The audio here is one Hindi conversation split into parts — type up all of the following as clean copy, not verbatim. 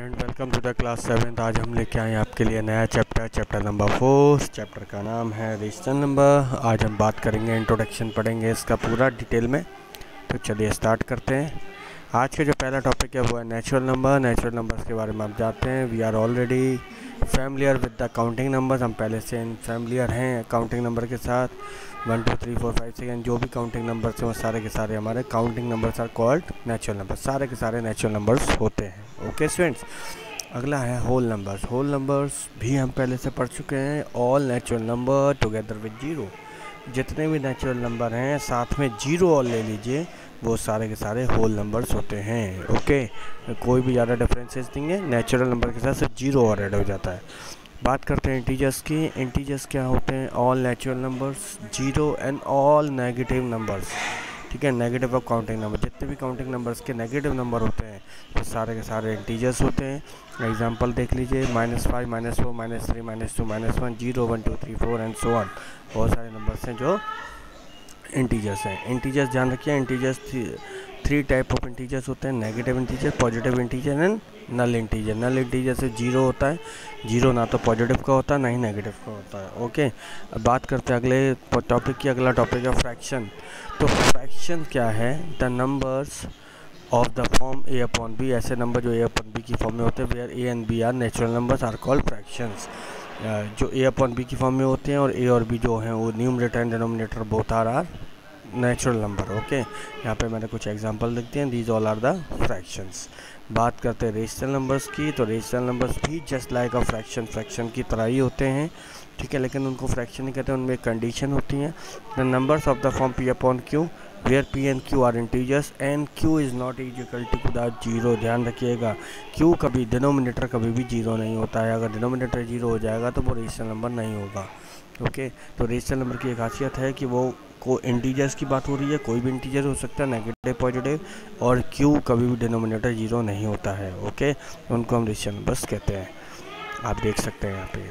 Student, welcome to the class 7। आज हम लेके आए हैं आपके लिए नया चैप्टर नंबर 4। चैप्टर का नाम है रेशनल नंबर। आज हम बात करेंगे, इंट्रोडक्शन पढ़ेंगे इसका पूरा डिटेल में। तो चलिए स्टार्ट करते हैं। आज का जो पहला टॉपिक है वो है नेचुरल नंबर। नेचुरल नंबर्स के बारे में आप जानते हैं। We are already familiar with the counting numbers. हम पहले से फैमिलियर हैं काउंटिंग नंबर के साथ। 1 2 3 4 5 6 जो भी काउंटिंग नंबर्स हैं वो सारे के सारे हमारे counting numbers are called natural number. सारे के सारे नेचुरल नंबर्स होते हैं। ओके स्टूडेंट्स, अगला है होल नंबर्स। होल नंबर्स भी हम पहले से पढ़ चुके हैं। All natural number together with zero. जितने भी नेचुरल नंबर हैं साथ में जीरो और ले लीजिए, वो सारे के सारे होल नंबर्स होते हैं। ओके, कोई भी ज़्यादा डिफरेंसेस नहीं है। नेचुरल नंबर के साथ सिर्फ जीरो और ऐड हो जाता है। बात करते हैं इंटीजर्स की। इंटीजर्स क्या होते हैं? All natural numbers, zero and all negative numbers. ठीक है, नेगेटिव ऑफ काउंटिंग नंबर। जितने भी काउंटिंग नंबर्स के नेगेटिव नंबर होते हैं वो सारे के सारे इंटीजर्स होते हैं। एग्जांपल देख लीजिए, -5, -4, -3, -2, -1, 0, 1 2 3 4 एंड सो ऑन। बहुत सारे नंबर्स हैं जो इंटीजर्स हैं। इंटीजर्स ध्यान रखिए, इंटीजर्स 3 टाइप ऑफ इंटीजर्स होते हैं। Negative integer, positive integer and null integer. Null integer से जीरो होता है। जीरो ना तो पॉजिटिव का होता है ना ही नेगेटिव का होता है। ओके, अब बात करते हैं अगले टॉपिक की। अगला टॉपिक है फ्रैक्शन। तो फ्रैक्शन क्या है? The numbers of the form a upon b. ऐसे नंबर जो ए अपॉन बी की फॉर्म में होते हैं, where a and b are natural numbers are called fractions. जो ए अपॉन बी की फॉर्म में होते हैं और ए और बी जो हैं वो numerator and denominator both are natural number. Okay, यहाँ पे मैंने कुछ एग्जांपल लिख दिए हैं। These all are the fractions. बात करते हैं रेशनल नंबर्स की। तो रेशनल नंबर्स भी जस्ट लाइक अ फ्रैक्शन की तरह ही होते हैं। ठीक है, लेकिन उनको फ्रैक्शन नहीं कहते, उनमें कंडीशन होती हैं। The numbers of the form p upon q where p and q are integers and q is not equal to the zero. ध्यान रखिएगा, क्यू कभी डिनोमिनेटर कभी भी जीरो नहीं होता है। अगर डिनोमिनेटर जीरो हो जाएगा तो वो रेशनल नंबर नहीं होगा। ओके, तो रेशनल नंबर की एक खासियत है कि वो को इंटीजर्स की बात हो रही है, कोई भी इंटीजर हो सकता है, नेगेटिव पॉजिटिव, और क्यू कभी भी डिनोमिनेटर जीरो नहीं होता है। ओके, उनको हम रेशनल नंबर्स कहते हैं। आप देख सकते हैं यहाँ पे।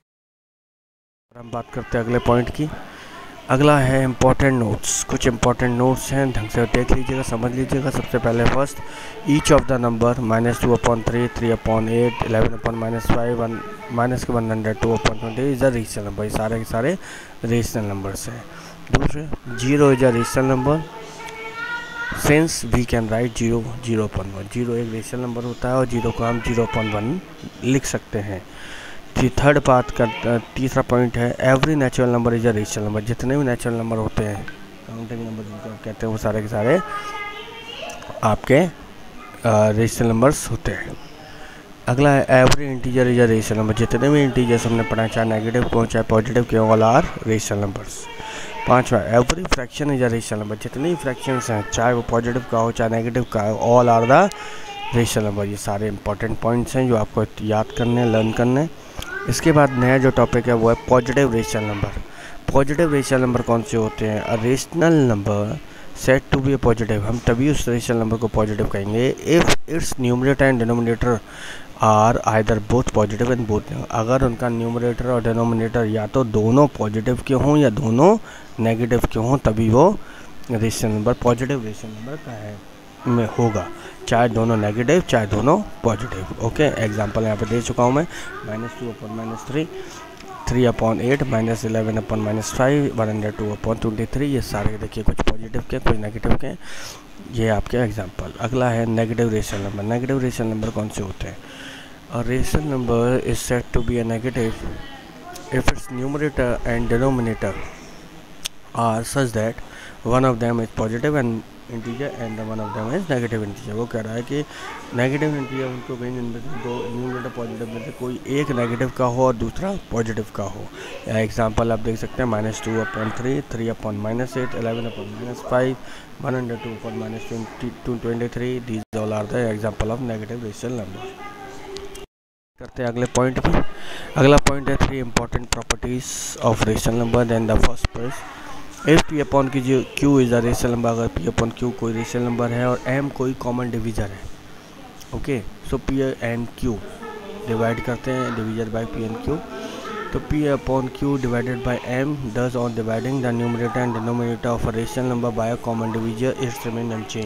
हम बात करते हैं अगले पॉइंट की। अगला है इंपॉर्टेंट नोट्स। कुछ इंपॉर्टेंट नोट्स हैं, ढंग से देख लीजिएगा, समझ लीजिएगा। सबसे पहले first, each of the number -2/3, 3/8, 11/-5, -100, 2/20 is a rational number. ये सारे के सारे रेशनल नंबर्स हैं। दूसरे, 0 is a rational number since we can write 0, 0/1। 0 एक रेशनल नंबर होता है और 0 को हम 0/1 लिख सकते हैं। थर्ड बात का तीसरा पॉइंट है, every natural number is a rational number. जितने भी नेचुरल नंबर होते हैं, काउंटिंग नंबर जिनको आप कहते हैं, वो सारे के सारे आपके रेशनल नंबर्स होते हैं। अगला है every integer is a rational number. जितने भी इंटीजर्स हमने पढ़ा, चाहे नेगेटिव को चाहे पॉजिटिव के, ऑल आर रेशनल नंबर्स। पांचवा, every fraction is a rational number. जितने भी फ्रैक्शंस हैं, चाहे वो पॉजिटिव का हो चाहे नेगेटिव का हो, all are the rational number. ये सारे इंपॉर्टेंट पॉइंट्स हैं जो आपको याद करने, लर्न करने। इसके बाद नया जो टॉपिक है वो है positive rational number. Positive rational number कौन से होते हैं? A rational number said to be a positive. हम तभी उस रेशनल नंबर को पॉजिटिव कहेंगे if its numerator and denominator are either both positive and both. अगर उनका न्यूमरेटर और डिनोमिनेटर या तो दोनों पॉजिटिव के हों या दोनों नेगेटिव के हों, तभी वो rational number positive rational number का है में होगा, चाहे दोनों नेगेटिव चाहे दोनों पॉजिटिव। ओके, एग्जांपल यहाँ पे दे चुका हूँ मैं। -2/-3, 3/8, -11/-5, 102/23। ये सारे देखिए, कुछ पॉजिटिव के कुछ नेगेटिव के। ये आपके एग्जांपल। अगला है negative rational number. Negative rational number कौन से होते हैं? A rational number is said to be a negative if its numerator and denominator are such that one of them is positive and integer and one of them is negative integer. वो कह रहा है कि नेगेटिव इंटीजर उनको कहीं इनमें से दो न्यूमरेटर पॉजिटिव में से कोई एक नेगेटिव का हो और दूसरा पॉजिटिव का हो। या एग्जांपल आप देख सकते हैं, -2/3, 3/-8, 11/-5, 102/-23। These all are the example of negative rational number. करते हैं अगले पॉइंट पे। अगला पॉइंट है 3 important properties of rational number. Then the first is if p upon की जो q is a rational number. अगर पी अपॉन क्यू कोई रेशनल नंबर है और एम कोई कॉमन डिवीजर है। Okay, so p and q divide करते हैं, divisor by p and q. तो P upon q divided by m does on dividing the numerator and denominator of a rational number by a common divisor its remain unchanged.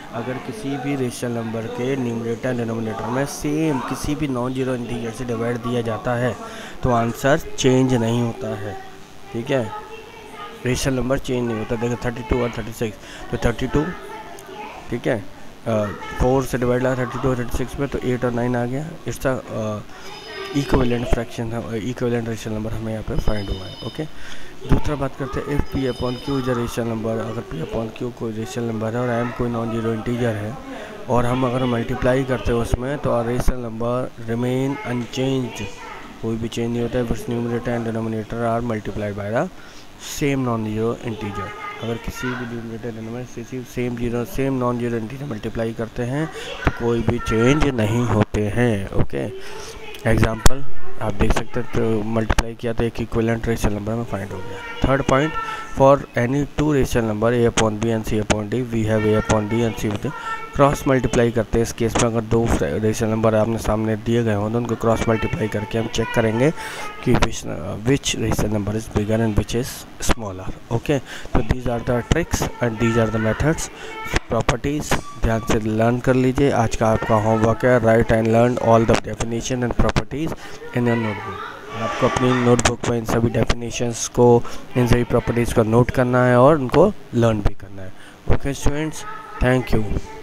अगर किसी भी रेशनल नंबर के न्यूमरेटर डिनोमिनेटर में सेम किसी भी नॉन जीरो इंटीजर से डिवाइड दिया जाता है तो आंसर चेंज नहीं होता है। ठीक है, रेशनल नंबर चेंज नहीं होता। देखो 32 और 36, तो 32, ठीक है, 4 से डिवाइड लगा 32 और 36 में, तो 8 और 9 आ गया। इसका इक्विवेलेंट फ्रैक्शन है, इक्विवेलेंट रेशनल नंबर हमें यहाँ पे फाइंड हुआ है। ओके, दूसरा बात करते हैं, if p upon q is a rational number. अगर पी अपॉन क्यू कोई रेशनल नंबर है और एम कोई नॉन जीरो इंटीजर है और हम अगर मल्टीप्लाई करते हैं उसमें, तो our rational number remain unchanged, कोई भी चेंज नहीं होता है। बस numerator and denominator are multiplied by the same non zero integer. अगर किसी भी numerator denominator same non zero integer multiply करते हैं तो कोई भी चेंज नहीं होते हैं। ओके, एग्जाम्पल आप देख सकते हैं, तो मल्टीप्लाई किया तो एक इक्विवेलेंट रेशनल नंबर में फाइंड हो गया। Third point, for any two rational number a upon b and c upon d, we have a upon d and c with cross multiply करते हैं। इस केस में अगर दो रेशनल नंबर आपने सामने दिए गए हों तो उनको क्रॉस मल्टीप्लाई करके हम चेक करेंगे कि which rational number is bigger and which is smaller. Okay, तो these are the tricks and these are the methods, properties ध्यान से लर्न कर लीजिए। आज का आपका होमवर्क है, write and learn all the definition and properties in your notebook. आपको अपनी नोटबुक में इन सभी डेफिनेशंस को, इन सभी प्रॉपर्टीज़ को नोट करना है और उनको लर्न भी करना है। Okay students, thank you.